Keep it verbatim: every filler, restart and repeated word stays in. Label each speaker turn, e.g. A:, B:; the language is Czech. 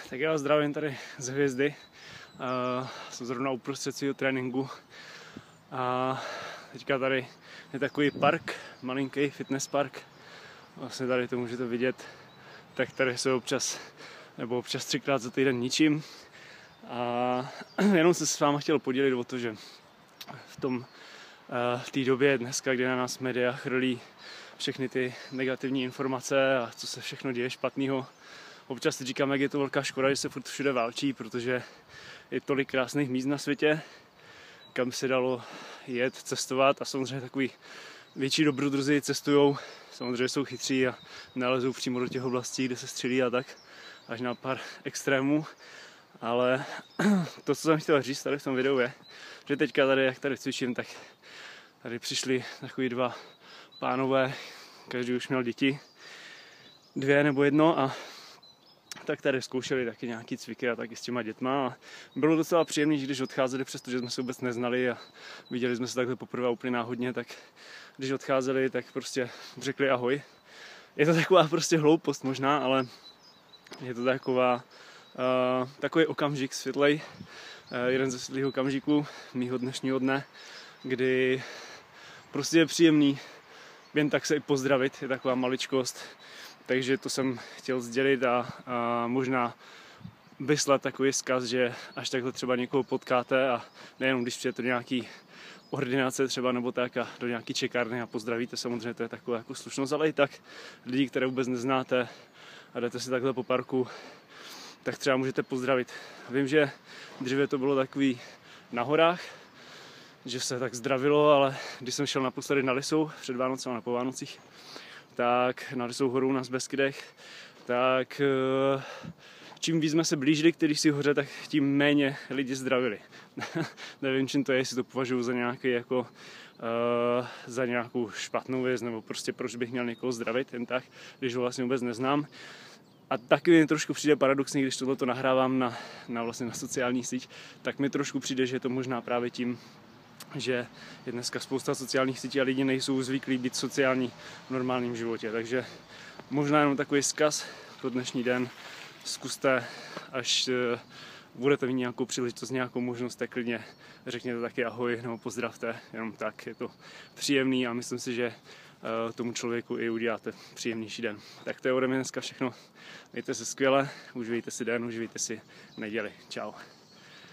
A: Tak já zdravím tady z Hvězdy. Uh, jsem zrovna uprostřed svého tréninku. A teďka tady je takový park, malinký fitness park. Vlastně tady to můžete vidět. Tak tady se občas, nebo občas třikrát za týden ničím. A jenom se s váma chtěl podělit o to, že v tom v té době dneska, kdy na nás média chrlí všechny ty negativní informace a co se všechno děje špatného. Občas si říkám, jak je to velká škoda, že se furt všude válčí, protože je tolik krásných míst na světě, kam se dalo jet, cestovat a samozřejmě takový větší dobrodruzi cestujou, samozřejmě jsou chytří a nalezou přímo do těch oblastí, kde se střílí a tak, až na pár extrémů. Ale to, co jsem chtěl říct tady v tom videu je, že teďka tady, jak tady cvičím, tak tady přišli takový dva pánové, každý už měl děti, dvě nebo jedno a tak tady zkoušeli taky nějaký cviky a taky s těma dětma a bylo docela příjemné, že když odcházeli, přestože jsme se vůbec neznali a viděli jsme se takhle poprvé úplně náhodně, tak když odcházeli, tak prostě řekli ahoj. Je to taková prostě hloupost možná, ale je to taková, uh, takový okamžik světlej, uh, jeden ze světlých okamžiků mýho dnešního dne, kdy prostě je příjemný jen tak se i pozdravit, je taková maličkost. Takže to jsem chtěl sdělit a, a možná vyslat takový vzkaz, že až takhle třeba někoho potkáte a nejenom když přijete do nějaký ordinace třeba nebo tak a do nějaký čekárny a pozdravíte, samozřejmě to je taková jako slušnost, ale i tak lidi, které vůbec neznáte a jdete si takhle po parku, tak třeba můžete pozdravit. Vím, že dříve to bylo takový na horách, že se tak zdravilo, ale když jsem šel naposledy na Lisou před Vánocem a na po Vánocích, tak na Lisou horu na Beskydech, tak čím víc jsme se blížili k té si hoře, tak tím méně lidi zdravili. Nevím, čím to je, jestli to považuji za nějaký jako uh, za nějakou špatnou věc, nebo prostě proč bych měl někoho zdravit, jen tak, když ho vlastně vůbec neznám. A taky mi trošku přijde paradoxní, když tohleto nahrávám na, na, vlastně na sociální síť, tak mi trošku přijde, že je to možná právě tím, že je dneska spousta sociálních sítí a lidi nejsou zvyklí být sociální v normálním životě. Takže možná jenom takový vzkaz pro dnešní den. Zkuste, až budete mít nějakou příležitost, nějakou možnost, tak klidně řekněte taky ahoj nebo pozdravte. Jenom tak, je to příjemný a myslím si, že tomu člověku i uděláte příjemnější den. Tak to je ode mě dneska všechno. Mějte se skvěle, užijte si den, užijte si neděli. Čau.